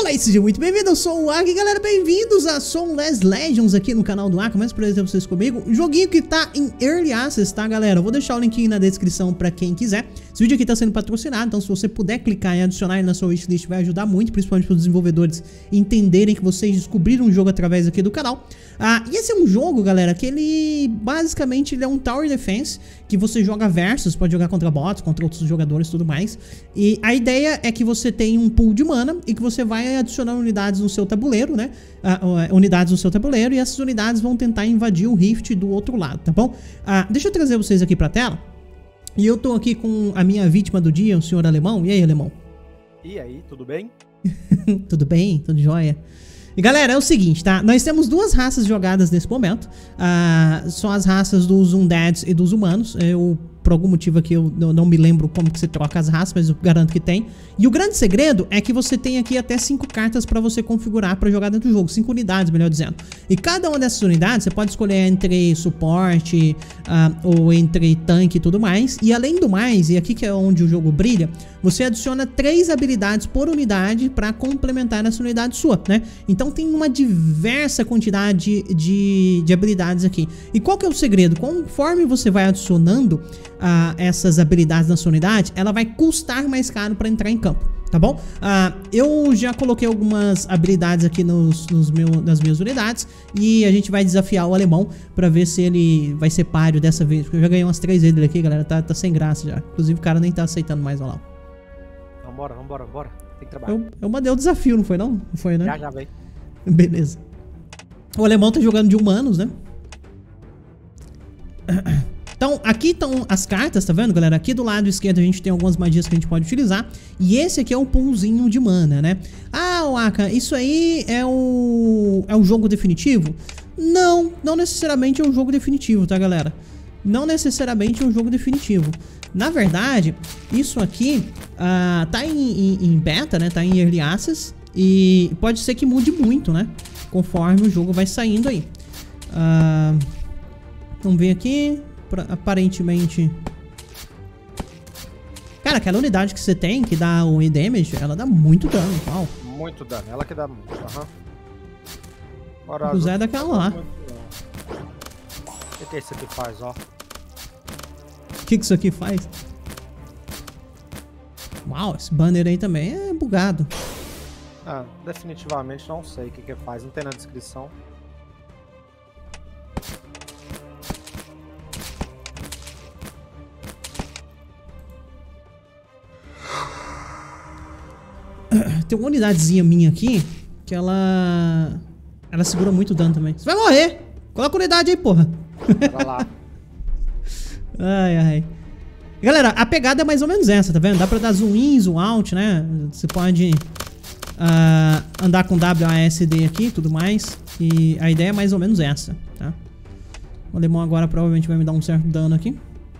Olá e seja muito bem-vindo, eu sou o Aka e galera, bem-vindos a Soulless Legends aqui no canal do Aka, mais prazer ter vocês comigo. Um joguinho que tá em Early Access, tá galera? Eu vou deixar o link na descrição pra quem quiser. Esse vídeo aqui tá sendo patrocinado, então se você puder clicar e adicionar ele na sua wishlist vai ajudar muito, principalmente para os desenvolvedores entenderem que vocês descobriram um jogo através aqui do canal. E esse é um jogo, galera, que ele basicamente ele é um Tower Defense, que você joga versus, pode jogar contra bots, contra outros jogadores e tudo mais. E a ideia é que você tem um pool de mana e que você vai adicionar unidades no seu tabuleiro, né? Unidades no seu tabuleiro e essas unidades vão tentar invadir o Rift do outro lado, tá bom? Deixa eu trazer vocês aqui pra tela. E eu tô aqui com a minha vítima do dia, o senhor Alemão. E aí, Alemão? E aí, tudo bem? Tudo bem? Tudo jóia? E galera, é o seguinte, tá? Nós temos duas raças jogadas nesse momento. São as raças dos Undeads e dos humanos. Por algum motivo aqui eu não me lembro como que você troca as raças, mas eu garanto que tem. E o grande segredo é que você tem aqui até 5 cartas pra você configurar pra jogar dentro do jogo. 5 unidades, melhor dizendo. E cada uma dessas unidades você pode escolher entre suporte ou entre tanque e tudo mais. E além do mais, e aqui que é onde o jogo brilha, você adiciona 3 habilidades por unidade pra complementar essa unidade sua, né? Então tem uma diversa quantidade de habilidades aqui. E qual que é o segredo? Conforme você vai adicionando essas habilidades na sua unidade, ela vai custar mais caro para entrar em campo, tá bom? Eu já coloquei algumas habilidades aqui nas minhas unidades e a gente vai desafiar o Alemão para ver se ele vai ser páreo dessa vez, porque eu já ganhei umas 3 vezes dele aqui, galera, tá sem graça já. Inclusive o cara nem tá aceitando mais, olha lá. Vambora. Tem que trabalhar. Eu mandei o desafio, não foi não? Não foi, né? Já vem. Beleza. O Alemão tá jogando de humanos, né? Então, aqui estão as cartas, tá vendo, galera? Aqui do lado esquerdo a gente tem algumas magias que a gente pode utilizar. E esse aqui é o poolzinho de mana, né? Aka, isso aí é o jogo definitivo? Não necessariamente é um jogo definitivo, tá, galera? Não necessariamente é um jogo definitivo. Na verdade, isso aqui tá em beta, né? Tá em Early Access. E pode ser que mude muito, né? Conforme o jogo vai saindo aí. Vamos ver aqui. Aparentemente... Cara, aquela unidade que você tem, que dá o damage, ela dá muito dano, uau. Muito dano, ela que dá muito, O Zé é daquela lá. O que isso aqui faz, ó? O que isso aqui faz? Uau, esse banner aí também é bugado. Definitivamente não sei o que faz, não tem na descrição. Tem uma unidadezinha minha aqui que ela segura muito dano também. Você vai morrer! Coloca a unidade aí, porra. Vai lá. Ai. Galera, a pegada é mais ou menos essa, tá vendo? Dá pra dar zoom in, zoom out, né? Você pode andar com WASD aqui e tudo mais. E a ideia é mais ou menos essa, tá? O Alemão agora provavelmente vai me dar um certo dano aqui.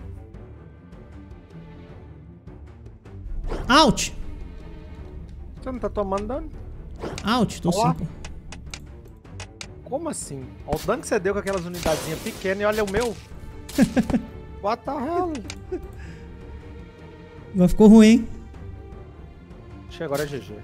Out! Você não tá tomando dano? Out, tô sim, pô. Como assim? Olha o dano que você deu com aquelas unidadezinhas pequenas e olha o meu. What the hell? Agora ficou ruim, hein? Acho que agora é GG.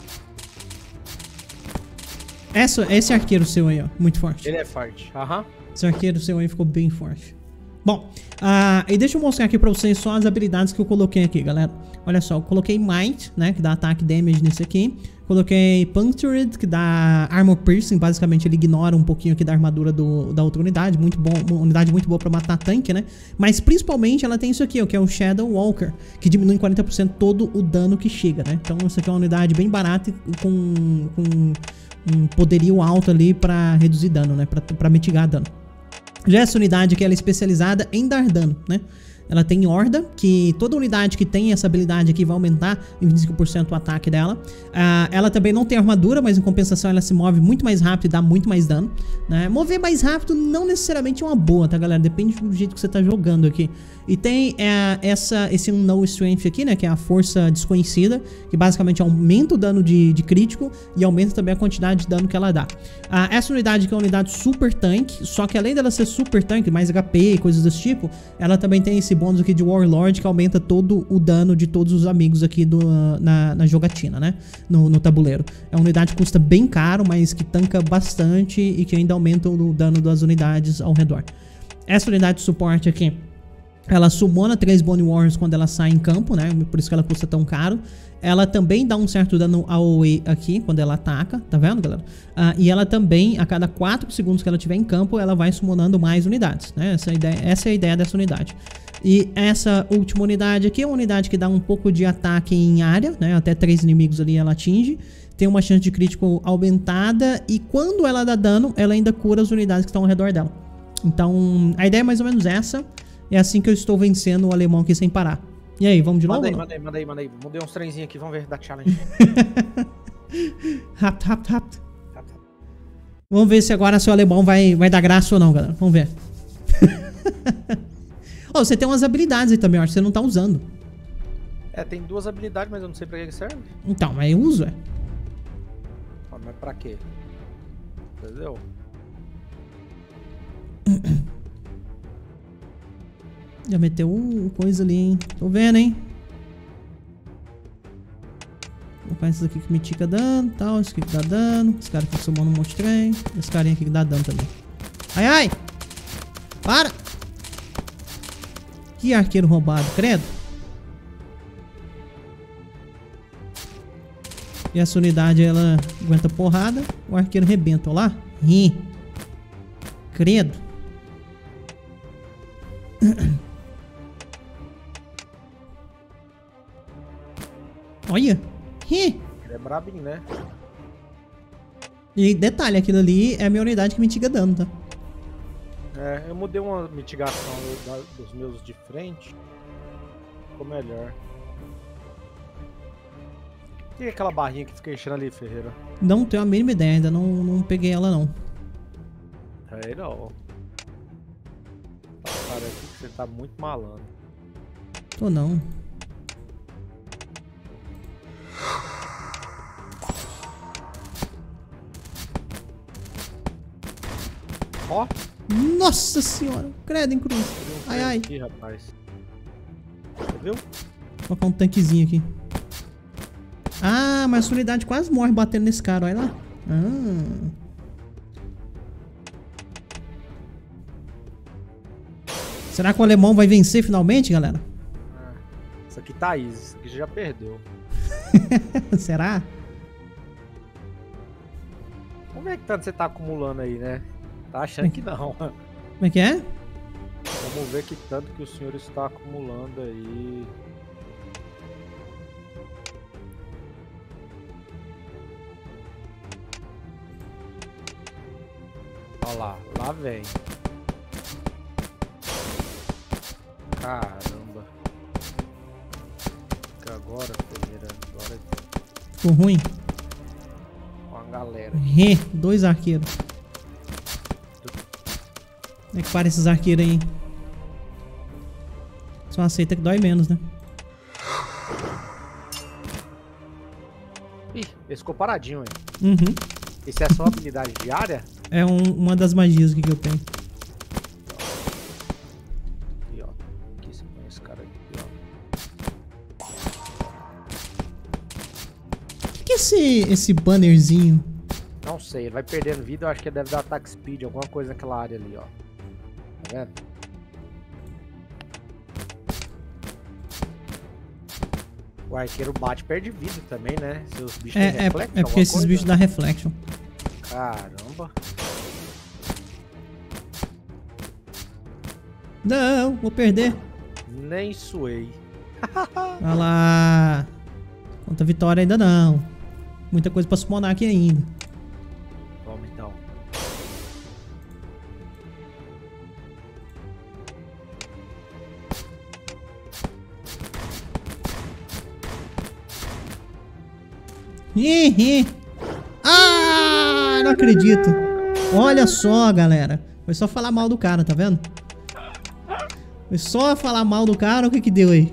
Esse arqueiro seu aí, ó, muito forte. Ele é forte, Esse arqueiro seu aí ficou bem forte. Bom, e deixa eu mostrar aqui pra vocês só as habilidades que eu coloquei aqui, galera. Olha só, eu coloquei Might, né, que dá ataque damage nesse aqui. Coloquei Punctured, que dá Armor Piercing, basicamente ele ignora um pouquinho aqui da armadura da outra unidade. Muito bom, uma unidade muito boa pra matar tanque, né. Mas principalmente ela tem isso aqui, ó, que é o Shadow Walker, que diminui em 40% todo o dano que chega, né. Então isso aqui é uma unidade bem barata e com um poderio alto ali pra reduzir dano, né, pra mitigar dano. Já essa unidade aqui ela é especializada em dar dano, né? Ela tem horda, que toda unidade que tem essa habilidade aqui vai aumentar em 25% o ataque dela. Ela também não tem armadura, mas em compensação ela se move muito mais rápido e dá muito mais dano, né? Mover mais rápido não necessariamente é uma boa, tá, galera? Depende do jeito que você tá jogando aqui. E tem esse Unknown Strength aqui, né? Que é a força desconhecida, que basicamente aumenta o dano de crítico e aumenta também a quantidade de dano que ela dá. Essa unidade aqui é uma unidade super tanque, só que além dela ser super tanque, mais HP e coisas desse tipo, ela também tem esse bônus aqui de Warlord que aumenta todo o dano de todos os amigos aqui na jogatina, né? No tabuleiro. É uma unidade que custa bem caro, mas que tanca bastante e que ainda aumenta o dano das unidades ao redor. Essa unidade de suporte aqui, ela summona 3 Bone Warriors quando ela sai em campo, né? Por isso que ela custa tão caro. Ela também dá um certo dano AoE aqui, quando ela ataca, tá vendo, galera? E ela também, a cada 4 segundos que ela estiver em campo, ela vai summonando mais unidades, né? Essa é a ideia dessa unidade. E essa última unidade aqui é uma unidade que dá um pouco de ataque em área, né? Até 3 inimigos ali ela atinge. Tem uma chance de crítico aumentada e quando ela dá dano, ela ainda cura as unidades que estão ao redor dela. Então, a ideia é mais ou menos essa. É assim que eu estou vencendo o alemão aqui sem parar. E aí, vamos de novo? Manda aí. Mudei uns trenzinhos aqui, vamos ver da challenge. Rápido. Vamos ver se agora seu alemão vai dar graça ou não, galera. Vamos ver. Oh, você tem umas habilidades aí também, eu acho que você não tá usando. É, tem 2 habilidades, mas eu não sei pra que serve. Então, mas eu uso, Mas pra quê? Entendeu? Já meteu coisa ali, hein? Tô vendo, hein? Vou colocar esses aqui que mitica dano, tal. Esse aqui que dá dano. Esse cara aqui que somou no monte de trem. Esse carinha aqui que dá dano também. Ai! Para! Que arqueiro roubado, credo. E essa unidade, ela aguenta porrada. O arqueiro rebenta, ó lá. Credo. Olha. Ele é brabinho, né? E detalhe, aquilo ali é a minha unidade que mitiga dano, tá? É, eu mudei uma mitigação dos meus de frente. Ficou melhor. E aquela barrinha que fica enchendo ali, Ferreira? Não tenho a mínima ideia, ainda não peguei ela não. É, não. Parece que você tá muito malandro. Tô não. Ó. Nossa senhora, credo em cruz. Ai. Aqui, rapaz. Você viu? Vou colocar um tanquezinho aqui. Ah, mas a unidade quase morre batendo nesse cara, olha lá. Será que o alemão vai vencer finalmente, galera? Isso aqui tá easy, isso aqui já perdeu. Será? Vamos ver que tanto você tá acumulando aí, né? Tá achando que não. Como é que é? Vamos ver que tanto que o senhor está acumulando aí. Olha lá vem. Caramba. Fica agora, Ferreira. Agora Ficou ruim? com a galera. 2 arqueiros. Como é que para esses arqueiros aí? Só aceita que dói menos, né? Ih, esse ficou paradinho, hein? Uhum. Esse é só habilidade diária? É uma das magias que eu tenho. Aqui, ó. Aqui você põe esse cara aqui, ó. O que é esse bannerzinho? Não sei, ele vai perdendo vida, eu acho que ele deve dar attack speed, alguma coisa naquela área ali, ó. Tá vendo? O arqueiro bate e perde vida também, né? Se os bichos têm reflexo, é porque esses coisa. bichos dão reflection. Caramba. Não, vou perder. Nem suei. Olha lá. Conta vitória ainda não. Muita coisa pra summonar aqui ainda. Vamos então. Ah, não acredito. Olha só, galera. Foi só falar mal do cara, tá vendo? Foi só falar mal do cara, o que que deu aí?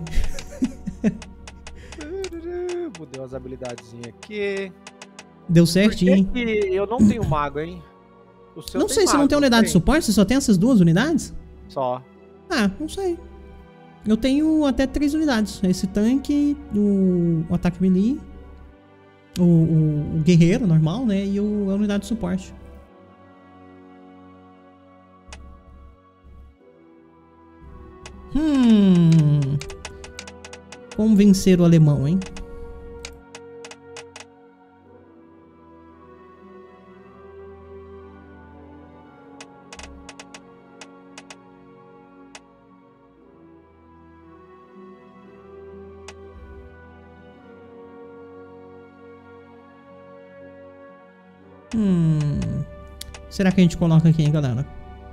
Mudei umas habilidades aqui. Deu certinho. Por que eu não tenho mago, hein? O seu Não tem sei, você não mago, tem unidade de suporte? Você só tem essas 2 unidades? Só. Ah, não sei. Eu tenho até 3 unidades. Esse tanque, o ataque melee, o guerreiro normal, né? E a unidade de suporte. Como vencer o alemão, hein? Será que a gente coloca aqui, hein, galera?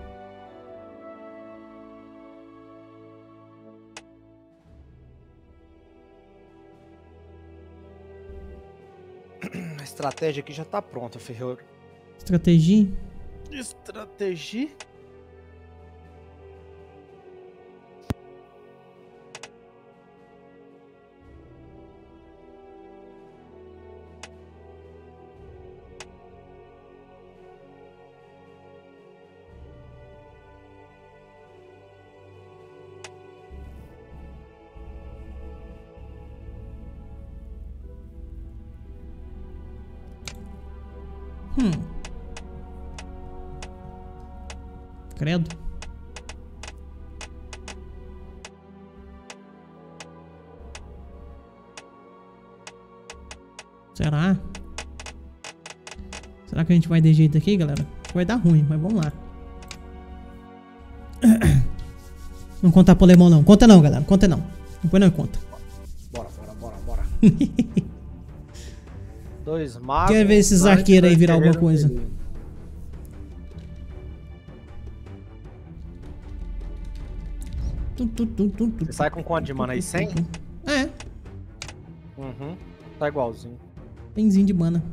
A estratégia aqui já tá pronta, Ferreiro. Estratégia? Estratégia? Credo. Será? Será que a gente vai de jeito aqui, galera? Acho que vai dar ruim, mas vamos lá. Não contar pro alemão, não. Conta não, galera. Conta não. Depois não conta. Bora. 2 magos. Quer ver esses arqueiros aí virar alguma coisa? Você sai com quanto de mana aí? 100? É. Tá igualzinho. Benzinho de mana.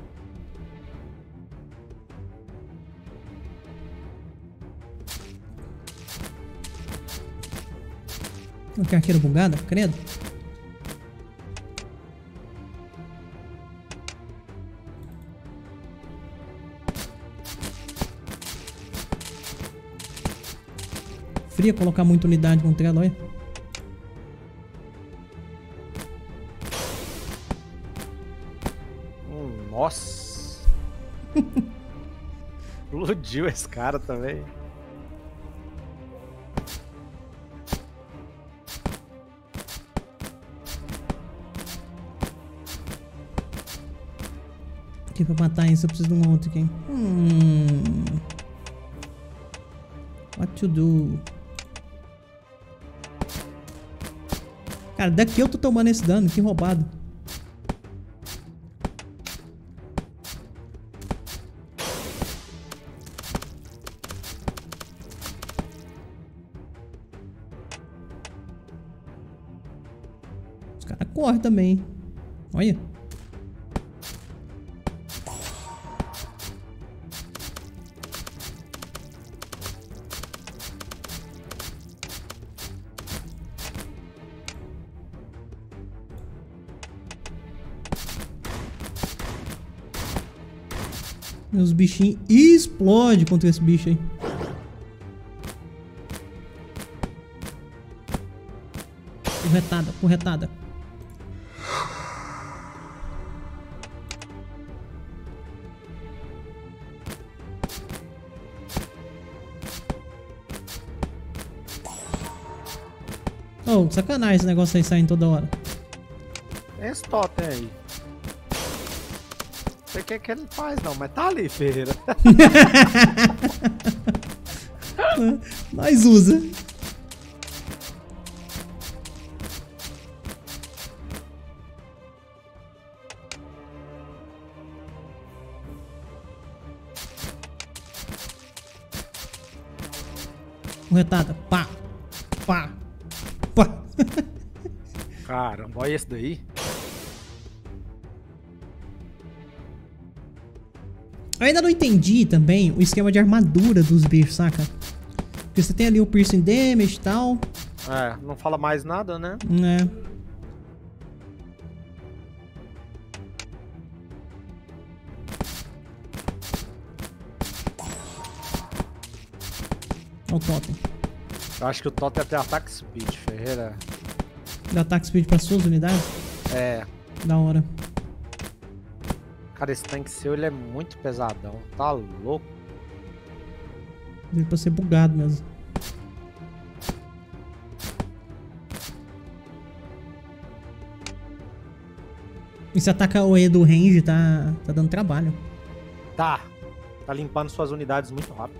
Não quer arqueiro bugada? Credo. Fria colocar muita unidade contra ela, olha. Nossa. Explodiu esse cara também. Aqui pra matar isso eu preciso de um outro aqui. What to do? Cara, daqui eu tô tomando esse dano, que roubado. Os caras correm também. Olha. Os bichinhos explodem contra esse bicho aí. Porretada. Oh, sacanagem esse negócio aí saindo toda hora. Esse totem aí. Não sei o que ele faz não, mas tá ali, Ferreira. Mas usa. Corretada. Pá. Caramba, olha esse daí. Eu ainda não entendi também o esquema de armadura dos bichos, saca? Porque você tem ali o piercing damage e tal. É, não fala mais nada, né? É. Olha o totem. Eu acho que o totem tem ataque speed, Ferreira. Dá ataque speed pra suas unidades? É. Da hora. Cara, esse tanque seu, ele é muito pesadão. Tá louco. Deve pra ser bugado mesmo. Esse ataca o E do range tá dando trabalho. Tá. Tá limpando suas unidades muito rápido.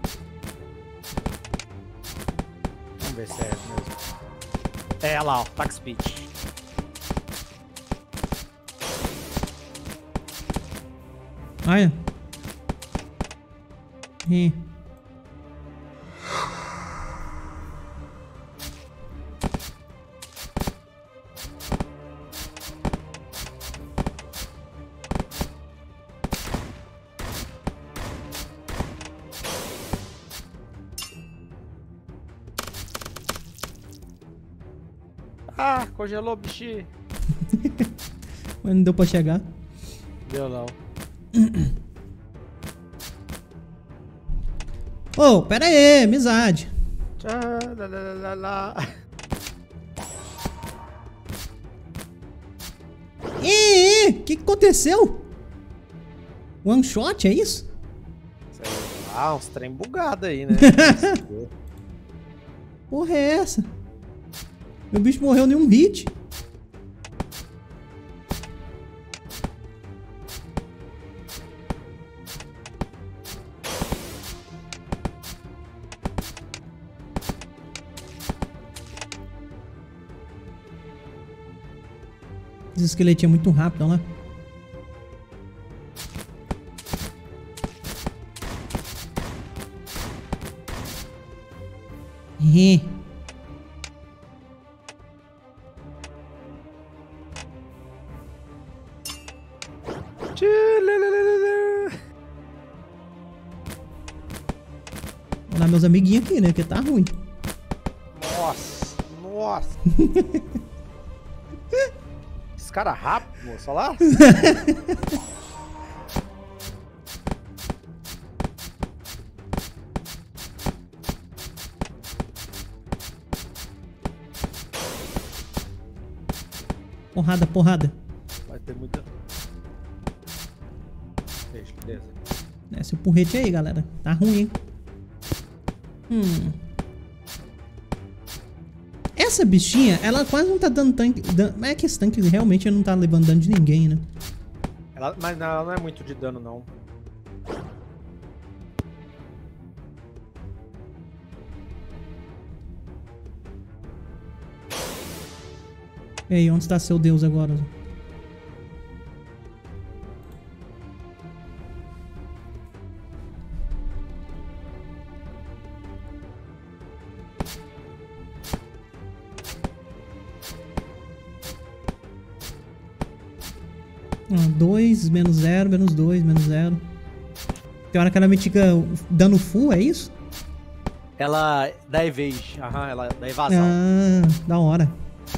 Vamos ver se é mesmo. É, lá, ó. Attack speed. Olha. Ah, congelou, bichinho. Mas não deu pra chegar. Deu não. Ô, pera aí, amizade. Ih, o que aconteceu? One shot, é isso? Sei lá, uns trem bugado aí, né? Porra é essa? Meu bicho morreu em um hit. Esse esqueletinho é muito rápido, olha lá. Vou dar meus amiguinhos aqui, né? Porque tá ruim. Nossa, nossa. Esse cara é rápido, moço, olha lá. Porrada, porrada. Vai ter muita... Beleza. Desce o porrete aí, galera. Tá ruim, hein? Essa bichinha, ela quase não tá dando tanque... Mas é que esse tanque realmente não tá levando dano de ninguém, né? Mas ela não é muito de dano, não. Ei, onde está seu Deus agora? Dois, menos 0, menos 2, menos 0. Tem hora que ela me fica dando full, é isso? Ela dá evade, ela dá evasão. Ah, da hora.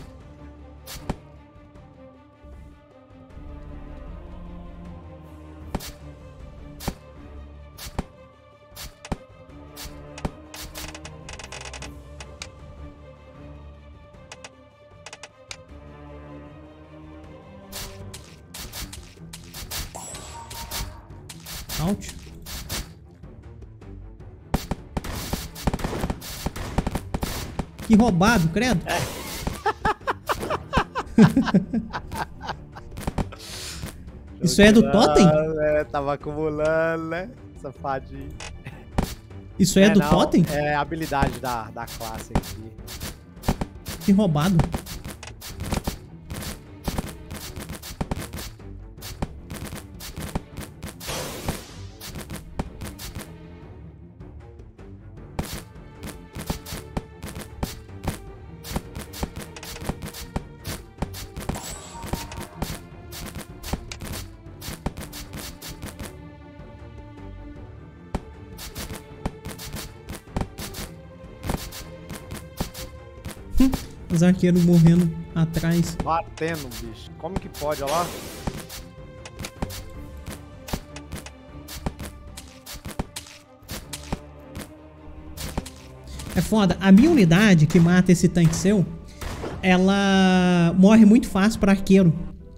Out. Que roubado, credo. Isso é do totem? É, tava acumulando, né? Safadinho. Isso é do totem? É a habilidade da classe aqui. Que roubado. Os arqueiros morrendo atrás. Batendo, bicho. Como que pode, olha lá? É foda. A minha unidade que mata esse tanque seu, ela morre muito fácil pra arqueiro.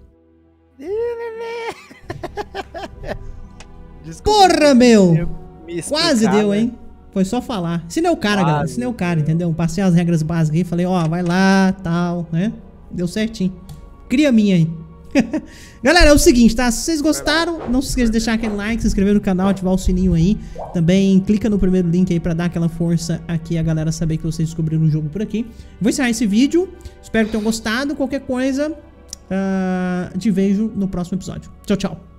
Porra, meu! Quase deu, hein? Foi só falar. Ensinei o cara, galera. Ensinei o cara, entendeu? Passei as regras básicas aí. Falei, ó, vai lá, tal, né? Deu certinho. Cria a minha aí. Galera, é o seguinte, tá? Se vocês gostaram, não se esqueça de deixar aquele like, se inscrever no canal, ativar o sininho aí. Também clica no primeiro link aí pra dar aquela força aqui, a galera saber que vocês descobriram o jogo por aqui. Vou encerrar esse vídeo. Espero que tenham gostado. Qualquer coisa, te vejo no próximo episódio. Tchau, tchau.